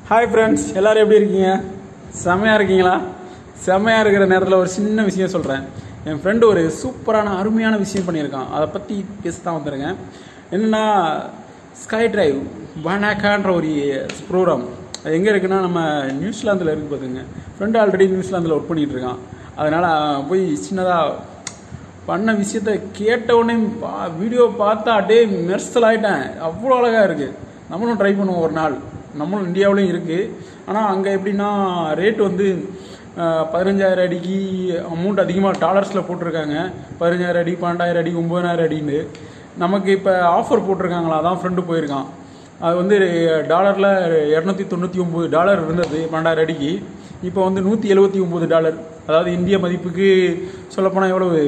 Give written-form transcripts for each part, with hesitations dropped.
Hi friends எல்லாரும் எப்படி இருக்கீங்க செமையா இருக்கீங்களா செமையா இருக்கிற நேரத்துல ஒரு சின்ன விஷயம் சொல்றேன் என் friend ஒரு சூப்பரான அருமையான விஷயம் பண்ணிருக்கான் அத பத்தி பேச தான் வந்திருக்கேன் என்னன்னா ஸ்கை டிரைவ் வனாகான்ற ஒரு ப்ரோகிராம் அது எங்க இருக்குன்னா நம்ம நியூசிலாந்துல இருக்கு பாத்துங்க friend ஆல்ரெடி நியூசிலாந்துல வர்க் பண்ணிட்டு இருக்கான் அதனால போய் சின்னதா பண்ண விஷயத்தை கேட்ட உடனே வீடியோ பார்த்தா அப்படியே மெர்சல் ஆயிட்டேன் அவ்வளோ அழகா இருக்கு நம்மளும் ட்ரை பண்ணுவோம் ஒரு நாள் நம்மளும் இந்தியாவிலையும் இருக்குது ஆனால் அங்கே எப்படின்னா ரேட் வந்து 15000 அடிக்கு அமௌண்ட் அதிகமாக டாலர்ஸில் போட்டிருக்காங்க 15000 அடி 12000 அடி 9000 அடின்னு நமக்கு இப்போ ஆஃபர் போட்டிருக்காங்களா அதான் ஃப்ரெண்டு போயிருக்கான் அது வந்து டாலரில் $299 இருந்தது 12000 அடிக்கு இப்போ வந்து $179 அதாவது இந்திய மதிப்புக்கு சொல்லப்போனால் எவ்வளவு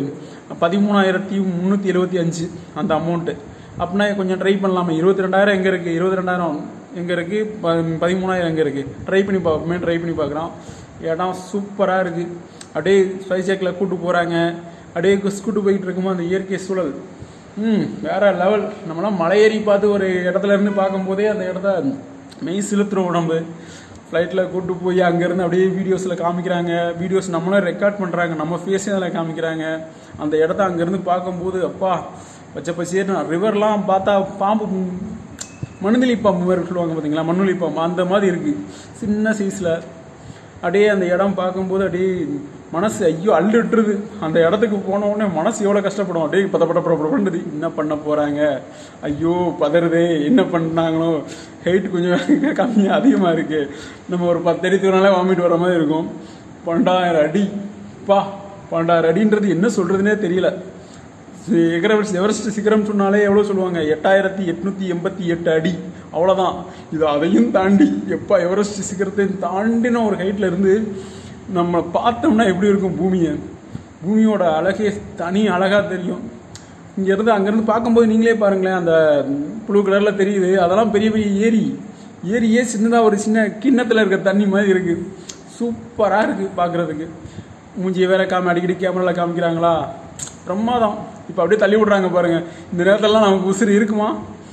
13375 அந்த அமௌண்ட்டு அப்படின்னா கொஞ்சம் ட்ரை பண்ணலாமா 22000 எங்கே இருக்குது 22000 எங்கே இருக்குது 13000 எங்கே இருக்குது ட்ரை பண்ணி பார்க்குறான் இடம் சூப்பராக இருக்குது அப்படியே ஸ்பைஸ் ஜாக்கில் கூட்டு போகிறாங்க அப்படியே கூட்டு போயிட்டு இருக்கும்போது அந்த இயற்கை சூழல் வேற லெவல் நம்மளாம் மலையேறி பார்த்து ஒரு இடத்துல இருந்து பார்க்கும்போதே அந்த இடத்த மெய் சிலுத்துற உடம்பு ஃப்ளைட்டில் கூட்டு போய் அங்கேருந்து அப்படியே வீடியோஸில் காமிக்கிறாங்க வீடியோஸ் நம்மளும் ரெக்கார்ட் பண்ணுறாங்க நம்ம ஃபேஸையும் அதில் காமிக்கிறாங்க அந்த இடத்த அங்கேருந்து பார்க்கும்போது அப்பா பச்சை பச்சேர்னு ரிவர்லாம் பார்த்தா பாம்பு மண்ணுலி பாம்பு மாதிரி சொல்லுவாங்க பார்த்தீங்களா மண்ணுலி பாம்பு அந்த மாதிரி இருக்குது சின்ன சைஸில் அப்படியே அந்த இடம் பார்க்கும்போது அப்படியே மனசு ஐயோ அள்ளிட்டுருது அந்த இடத்துக்கு போன உடனே மனசு எவ்வளோ கஷ்டப்படும் அப்படியே பதப்படப்படுது என்ன பண்ண போகிறாங்க ஐயோ பதறுதே என்ன பண்ணாங்களோ ஹைட் கொஞ்சம் கம்மியாக அதிகமாக இருக்குது நம்ம ஒரு 10 அடி தூரம்னாலே வாமிட்டு வர மாதிரி இருக்கும் 12000 அடி 12000 அடின்றது என்ன சொல்கிறதுனே தெரியல எவரெஸ்ட் சிகரம் சொன்னாலே எவ்வளோ சொல்லுவாங்க 8888 அடி அவ்வளோதான் இது அதையும் தாண்டி எப்போ எவரெஸ்ட் சிகரத்தை தாண்டின ஒரு ஹைட்டில் இருந்து நம்ம பார்த்தோம்னா எப்படி இருக்கும் பூமியோட அழகே தனி அழகாக தெரியும் இங்கேருந்து அங்கேருந்து பார்க்கும்போது நீங்களே பாருங்களேன் அந்த ப்ளூ கலரில் தெரியுது அதெல்லாம் பெரிய பெரிய ஏரியே சின்னதாக ஒரு சின்ன கிண்ணத்தில் இருக்க தண்ணி மாதிரி இருக்குது சூப்பராக இருக்குது பார்க்குறதுக்கு மூஞ்சியை வேற அடிக்கடி கேமராவில் காமிக்கிறாங்களா பிரமாதம் இப்போ அப்படியே தள்ளி விடுறாங்க பாருங்க இந்த நேரத்திலலாம் நமக்கு உசுறு இருக்குமா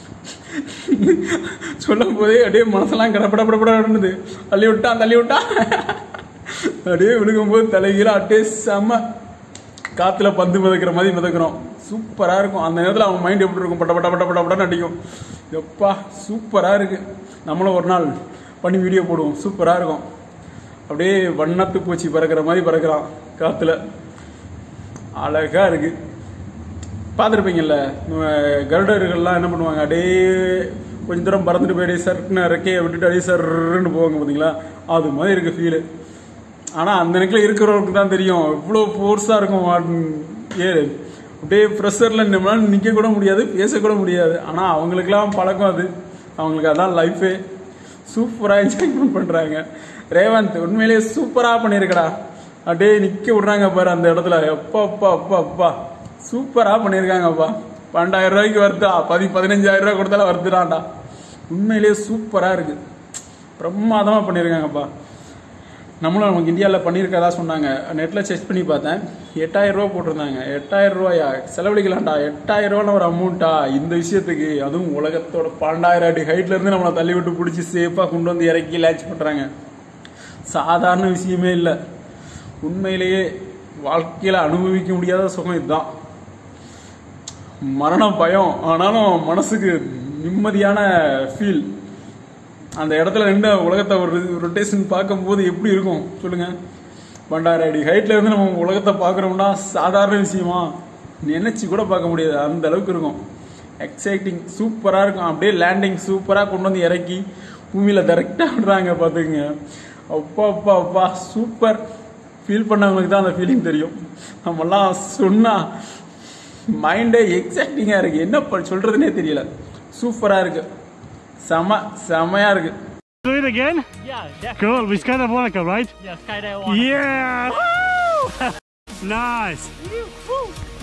சொல்லும் போதே அப்படியே மனசெல்லாம் கடப்படப்படப்படது தள்ளி விட்டா அப்படியே விழுகும்போது தலைகீழ அப்படியே செம்ம காத்துல பந்து மிதக்கிற மாதிரி மிதக்கிறோம் சூப்பராக இருக்கும் அந்த நேரத்தில் அவன் மைண்ட் எப்படி இருக்கும் பட்ட அடிக்கும் எப்பா சூப்பராக இருக்கு நம்மளும் ஒரு நாள் பண்ணி வீடியோ போடுவோம் சூப்பராக இருக்கும் அப்படியே வண்ணத்து பூச்சி பறக்கிற மாதிரி பறக்கிறான் காத்துல அழகா இருக்கு பார்த்துருப்பீங்கல்ல கருடர்கள்லாம் என்ன பண்ணுவாங்க அப்படியே கொஞ்சம் தூரம் பறந்துட்டு போய் சர்க்குன்னு ரெக்கையை விட்டுட்டு அப்படியே சர்ன்னு போவாங்க பார்த்தீங்களா அது மாதிரி இருக்கு ஃபீலு ஆனால் அந்த நேரத்தில் இருக்கிறவங்களுக்கு தான் தெரியும் இவ்வளோ ஃபோர்ஸாக இருக்கும் அப்படியே ப்ரெஷரில் நம்மளால நிற்க கூட முடியாது பேசக்கூட முடியாது ஆனால் அவங்களுக்குலாம் பழக்கம் அது அவங்களுக்கு அதான் லைஃபே சூப்பராக என்ஜாய்மெண்ட் பண்ணுறாங்க ரேவந்த் உண்மையிலேயே சூப்பராக பண்ணியிருக்கடா அப்படியே நிக்க விடுறாங்க பாரு அந்த இடத்துல அப்பா சூப்பரா பண்ணிருக்காங்கப்பா 12000 ரூபாய்க்கு வருதா 15000 ரூபாய் கொடுத்தாலும் வருதுடாண்டா உண்மையிலேயே சூப்பரா இருக்கு பிரமாதமா பண்ணிருக்காங்கப்பா நம்மளும் நமக்கு இந்தியாவில் பண்ணியிருக்கதா சொன்னாங்க நெட்ல செக் பண்ணி பார்த்தேன் 8000 ரூபா போட்டிருந்தாங்க 8000 ரூபாயா செலவழிக்கலாம்டா 8000 ரூபாய் ஒரு அமௌண்ட்டா இந்த விஷயத்துக்கு அதுவும் உலகத்தோட 12000 அடி ஹைட்ல இருந்து நம்மளை தள்ளி விட்டு பிடிச்சி சேஃபா கொண்டு வந்து இறக்கி லான்ச் பண்றாங்க சாதாரண விஷயமே இல்லை உண்மையிலேயே வாழ்க்கையில அனுபவிக்க முடியாத சுகம் இதுதான் மரண பயம் ஆனாலும் மனசுக்கு நிம்மதியான ஃபீல் அந்த இடத்துல நின்று உலகத்தை ஒரு ரொட்டேஷன் பார்க்கும்போது எப்படி இருக்கும் சொல்லுங்க 12000 அடி ஹைட்ல இருந்து நம்ம உலகத்தை பார்க்குறோம்னா சாதாரண விஷயமா நினைச்சு கூட பார்க்க முடியாது அந்த அளவுக்கு இருக்கும் எக்ஸைட்டிங் சூப்பரா இருக்கும் அப்படியே லேண்டிங் சூப்பரா கொண்டு வந்து இறக்கி பூமியில டைரக்டா விடுறாங்க பாத்துங்க அப்பா சூப்பர் ஃபீல் பண்ணவங்களுக்கு தான் அந்த ஃபீலிங் தெரியும் நம்மெல்லாம் சொன்னா மைண்டே எக்ஸைட்டிங்கா இருக்கு என்ன சொல்றதுனே தெரியல சூப்பரா இருக்கு செமையா இருக்கு Do it again? Yeah, definitely. Cool, we skydive Monaco, right? Yeah, skydive Monaco. Yeah! Nice! Woo!